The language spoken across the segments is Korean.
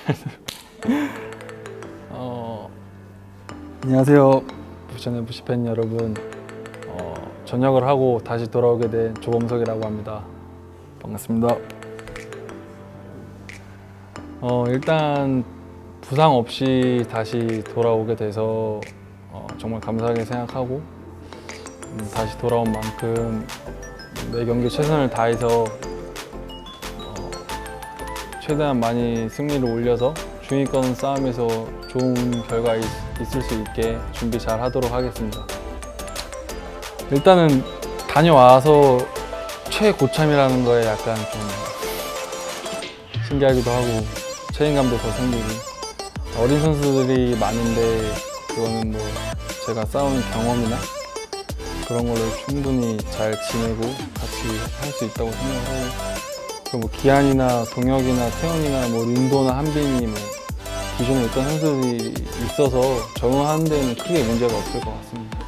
안녕하세요, 부천 FC 팬 여러분. 전역을 하고 다시 돌아오게 된 조범석이라고 합니다. 반갑습니다. 일단 부상 없이 다시 돌아오게 돼서 정말 감사하게 생각하고, 다시 돌아온 만큼 매 경기 최선을 다해서 최대한 많이 승리를 올려서 중위권 싸움에서 좋은 결과 있을 수 있게 준비 잘 하도록 하겠습니다. 일단은 다녀와서 최고참이라는 거에 약간 좀 신기하기도 하고 책임감도 더 생기고, 어린 선수들이 많은데 그거는 뭐 제가 쌓은 경험이나 그런 걸로 충분히 잘 지내고 같이 할 수 있다고 생각하고, 뭐 기한이나 동혁이나 태현이나 뭐 린도나 한빈이 뭐 기존에 있던 선수들이 있어서 적응하는 데는 크게 문제가 없을 것 같습니다.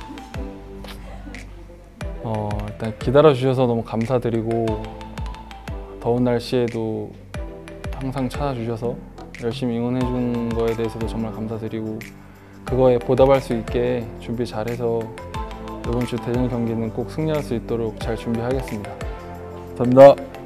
일단 기다려주셔서 너무 감사드리고, 더운 날씨에도 항상 찾아주셔서 열심히 응원해준 거에 대해서도 정말 감사드리고, 그거에 보답할 수 있게 준비 잘해서 이번 주 대전 경기는 꼭 승리할 수 있도록 잘 준비하겠습니다. 감사합니다.